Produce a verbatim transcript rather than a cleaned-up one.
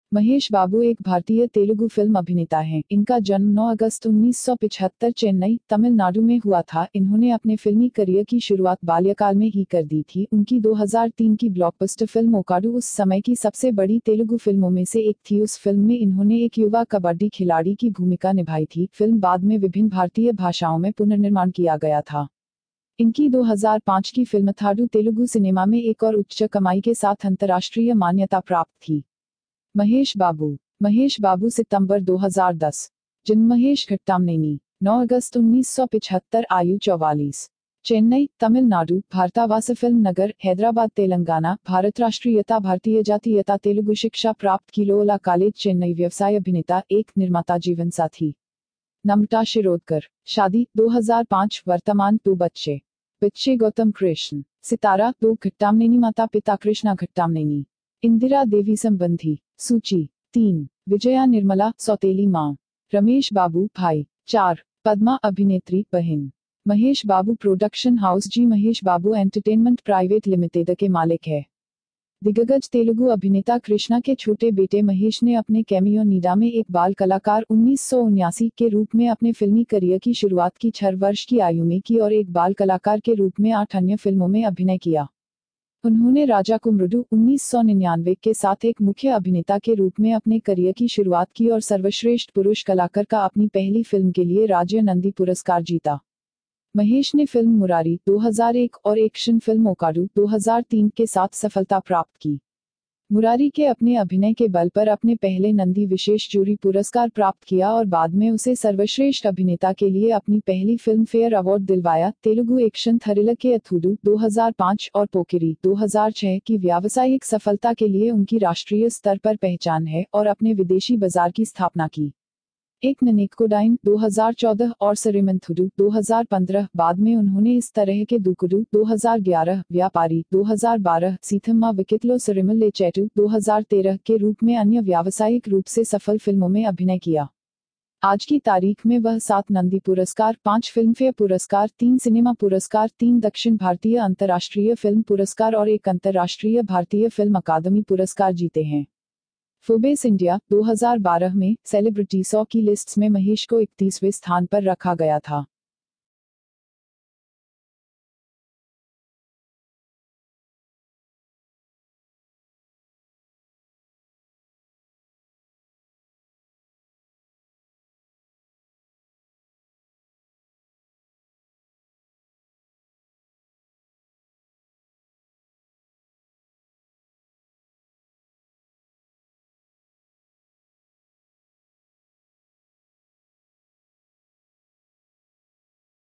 महेश बाबू एक भारतीय तेलुगु फिल्म अभिनेता हैं। इनका जन्म नौ अगस्त उन्नीस सौ पचहत्तर चेन्नई, तमिलनाडु में हुआ था। इन्होंने अपने फिल्मी करियर की शुरुआत बाल्यकाल में ही कर दी थी। उनकी दो हज़ार तीन की ब्लॉकबस्टर फिल्म ओकाडू उस समय की सबसे बड़ी तेलुगु फिल्मों में से एक थी। उस फिल्म में इन्होंने एक युवा कबड्डी खिलाड़ी की भूमिका निभाई थी। फिल्म बाद में विभिन्न भारतीय भाषाओं में पुनर्निर्माण किया गया था। इनकी दो हज़ार पाँच की फिल्म थाडू तेलुगु सिनेमा में एक और उच्च कमाई के साथ अंतर्राष्ट्रीय मान्यता प्राप्त थी। महेश बाबू महेश बाबू सितंबर दो हज़ार दस। जन्म महेश घट्टामनेनी, नौ अगस्त उन्नीस सौ पचहत्तर, आयु चौवालीस। चेन्नई, तमिलनाडु, भारतावास फिल्म नगर, हैदराबाद तेलंगाना, भारत राष्ट्रीयता भारतीय जातीयता तेलुगु शिक्षा प्राप्त की लोला कॉलेज चेन्नई व्यवसाय अभिनेता एक निर्माता जीवन साथी नम्रता शिरोडकर, शादी दो हज़ार पाँच, वर्तमान दो बच्चे बच्चे गौतम कृष्ण, सितारा दो घट्टामनेनी, माता पिता कृष्णा घट्टामनेनी, इंदिरा देवी संबंधी, सूची तीन, विजया निर्मला सौतेली मां, रमेश बाबू भाई, चार, पद्मा अभिनेत्री बहन। Mahesh Babu production house G Mahesh Babu entertainment private limited के मालिक है। दिग्गज तेलुगु अभिनेता कृष्णा के छोटे बेटे महेश ने अपने कैमियो नीडा में एक बाल कलाकार उन्नीस सौ उन्यासी के रूप में अपने फिल्मी करियर की शुरुआत की छह वर्ष की आयु में की और एक बाल कलाकार के रूप में आठ अन्य फिल्मों में अभिनय किया। उन्होंने राजा कुमरुडू उन्नीस सौ निन्यानवे के साथ एक मुख्य अभिनेता के रूप में अपने करियर की शुरुआत की और सर्वश्रेष्ठ पुरुष कलाकार का अपनी पहली फिल्म के लिए राज्य नंदी पुरस्कार जीता। महेश ने फिल्म मुरारी दो हज़ार एक और एक्शन फिल्म ओकाडू दो हज़ार तीन के साथ सफलता प्राप्त की। मुरारी के अपने अभिनय के बल पर अपने पहले नंदी विशेष जूरी पुरस्कार प्राप्त किया और बाद में उसे सर्वश्रेष्ठ अभिनेता के लिए अपनी पहली फिल्म फेयर अवार्ड दिलवाया। तेलुगु एक्शन थ्रिलर के अथुडू दो हज़ार पाँच और पोकिरी दो हज़ार छह की व्यावसायिक सफलता के लिए उनकी राष्ट्रीय स्तर पर पहचान है और अपने विदेशी बाजार की स्थापना की। एक ननेक्कोडाइन दो हज़ार चौदह और सरिमंथुडू दो हज़ार पंद्रह। बाद में उन्होंने इस तरह के दुकुडू दो हज़ार ग्यारह, व्यापारी दो हज़ार बारह, सीथम्मा विकितलो सिरिमल ले चैटू दो हज़ार तेरह के रूप में अन्य व्यावसायिक रूप से सफल फिल्मों में अभिनय किया। आज की तारीख में वह सात नंदी पुरस्कार, पांच फिल्मफेयर पुरस्कार, तीन सिनेमा पुरस्कार, तीन दक्षिण भारतीय अंतर्राष्ट्रीय फिल्म पुरस्कार और एक अंतर्राष्ट्रीय भारतीय फिल्म अकादमी पुरस्कार जीते हैं। फोर्ब्स इंडिया दो हज़ार बारह में सेलिब्रिटी सौ की लिस्ट्स में महेश को इकतीसवें स्थान पर रखा गया था।